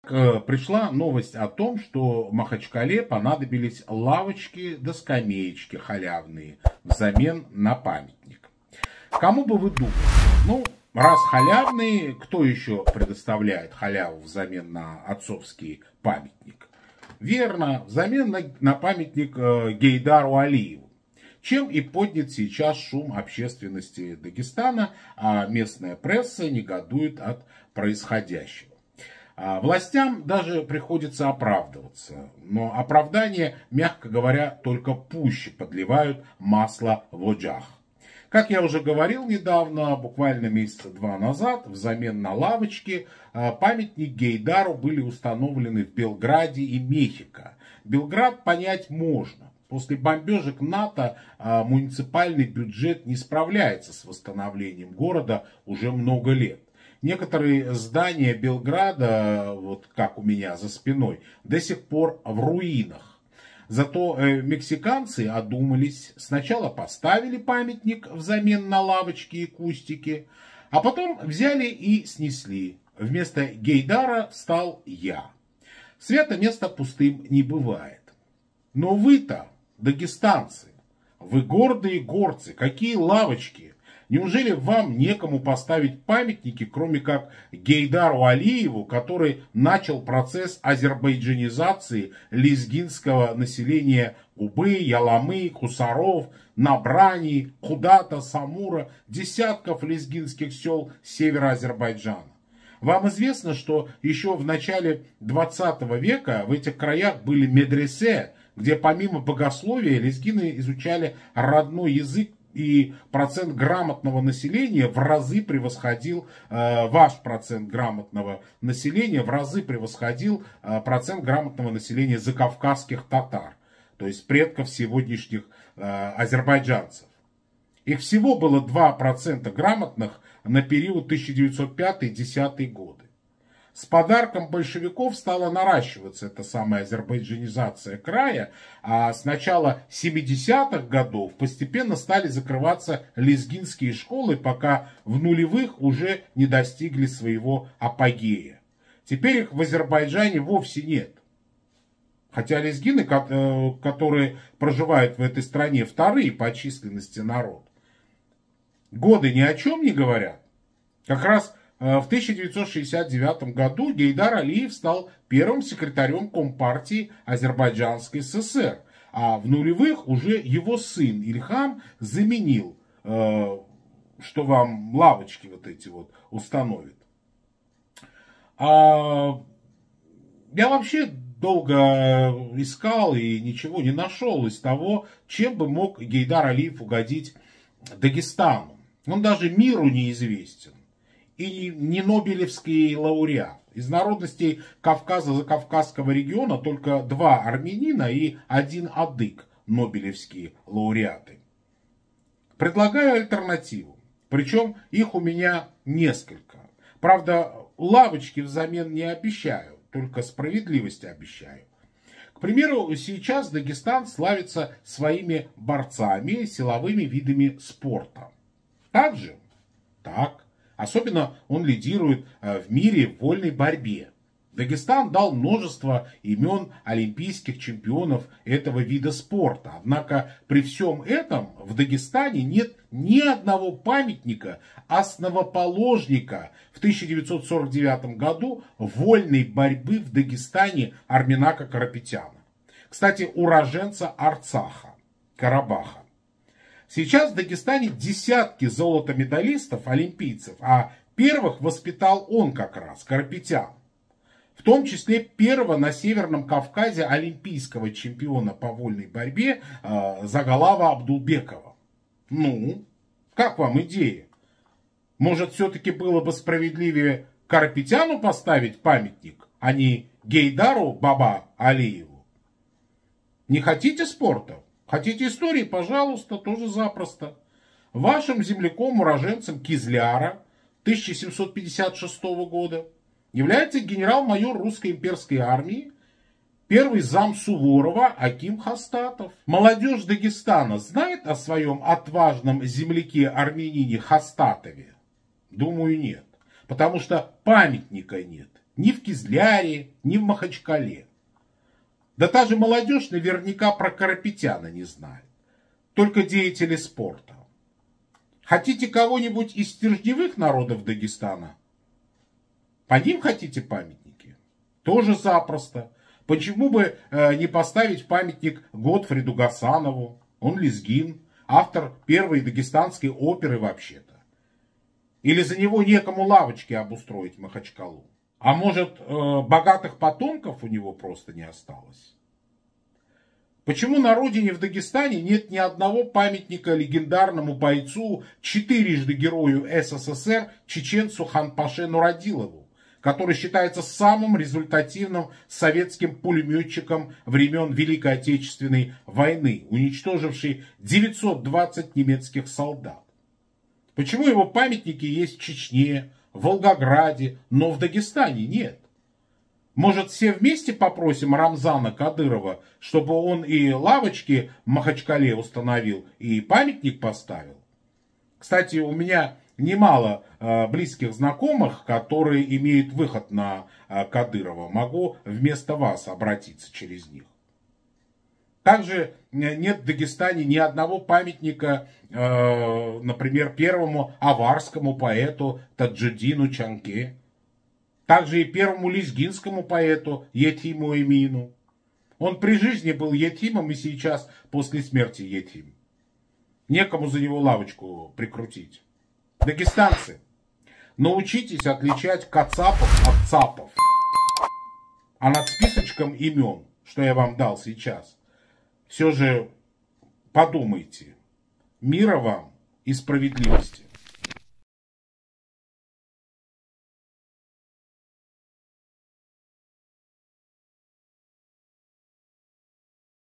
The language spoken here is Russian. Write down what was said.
пришла новость о том, что в Махачкале понадобились лавочки да скамеечки халявные взамен на памятник. Кому бы вы думали? Ну, раз халявные, кто еще предоставляет халяву взамен на отцовский памятник? Верно, взамен на памятник Гейдару Алиеву. Чем и поднят сейчас шум общественности Дагестана, а местная пресса негодует от происходящего. Властям даже приходится оправдываться, но оправдания, мягко говоря, только пуще подливают масло в оджах. Как я уже говорил недавно, буквально месяца 2 назад, взамен на лавочки, памятник Гейдару были установлены в Белграде и Мехико. Белград понять можно. После бомбежек НАТО муниципальный бюджет не справляется с восстановлением города уже много лет. Некоторые здания Белграда, вот как у меня за спиной, до сих пор в руинах. Зато мексиканцы одумались, сначала поставили памятник взамен на лавочки и кустики, а потом взяли и снесли. Вместо Гейдара встал я. Свято место пустым не бывает. Но вы-то, дагестанцы, вы гордые горцы, какие лавочки! Неужели вам некому поставить памятники, кроме как Гейдару Алиеву, который начал процесс азербайджанизации лезгинского населения Кубы, Яламы, Хусаров, Набрани, Кудата, Самура, десятков лезгинских сел севера Азербайджана? Вам известно, что еще в начале 20 века в этих краях были медресе, где помимо богословия лезгины изучали родной язык, и процент грамотного населения в разы превосходил, ваш процент грамотного населения в разы превосходил процент грамотного населения закавказских татар, то есть предков сегодняшних азербайджанцев. Их всего было 2% грамотных на период 1905-1910 годы. С подарком большевиков стала наращиваться эта самая азербайджанизация края, а с начала 70-х годов постепенно стали закрываться лезгинские школы, пока в нулевых уже не достигли своего апогея. Теперь их в Азербайджане вовсе нет. Хотя лезгины, которые проживают в этой стране, вторые по численности народ. Годы ни о чем не говорят. Как раз в 1969 году Гейдар Алиев стал первым секретарем Компартии Азербайджанской ССР, а в нулевых уже его сын Ильхам заменил, что вам лавочки вот эти вот установит. Я вообще долго искал и ничего не нашел из того, чем бы мог Гейдар Алиев угодить Дагестану. Он даже миру неизвестен. И не Нобелевский лауреат. Из народностей Кавказа, закавказского региона только 2 армянина и 1 адык Нобелевские лауреаты. Предлагаю альтернативу. Причем их у меня несколько. Правда, лавочки взамен не обещаю, только справедливость обещаю. К примеру, сейчас Дагестан славится своими борцами, силовыми видами спорта. Так же? Так. Особенно он лидирует в мире в вольной борьбе. Дагестан дал множество имен олимпийских чемпионов этого вида спорта. Однако при всем этом в Дагестане нет ни одного памятника основоположника в 1949 году вольной борьбы в Дагестане Арменака Карапетяна. Кстати, уроженца Арцаха, Карабаха. Сейчас в Дагестане десятки золотомедалистов, олимпийцев, а первых воспитал он как раз, Карапетян. В том числе первого на Северном Кавказе олимпийского чемпиона по вольной борьбе Загалава Абдулбекова. Ну, как вам идея? Может, все-таки было бы справедливее Карапетяну поставить памятник, а не Гейдару Баба Алиеву? Не хотите спорта? Хотите истории? Пожалуйста, тоже запросто. Вашим земляком-уроженцем Кизляра 1756 года является генерал-майор русской имперской армии, первый зам Суворова Аким Хастатов. Молодежь Дагестана знает о своем отважном земляке-армянине Хастатове? Думаю, нет. Потому что памятника нет. Ни в Кизляре, ни в Махачкале. Да та же молодежь наверняка про Карапетяна не знает. Только деятели спорта. Хотите кого-нибудь из стержневых народов Дагестана? По ним хотите памятники? Тоже запросто. Почему бы не поставить памятник Готфриду Гасанову? Он лезгин, автор первой дагестанской оперы вообще-то. Или за него некому лавочки обустроить в Махачкалу? А может, богатых потомков у него просто не осталось? Почему на родине в Дагестане нет ни одного памятника легендарному бойцу, четырежды герою СССР, чеченцу Ханпаше Нурадилову, который считается самым результативным советским пулеметчиком времен Великой Отечественной войны, уничтоживший 920 немецких солдат? Почему его памятники есть в Чечне, в Волгограде, но в Дагестане нет? Может, все вместе попросим Рамзана Кадырова, чтобы он и лавочки в Махачкале установил, и памятник поставил? Кстати, у меня немало близких знакомых, которые имеют выход на Кадырова. Могу вместо вас обратиться через них. Также нет в Дагестане ни одного памятника, например, первому аварскому поэту Таджиддину Чанке. Также и первому лезгинскому поэту Етиму Эмину. Он при жизни был етимом и сейчас после смерти етим. Некому за него лавочку прикрутить. Дагестанцы, научитесь отличать кацапов от цапов. А над списочком имен, что я вам дал сейчас, все же подумайте. Мира вам и справедливости.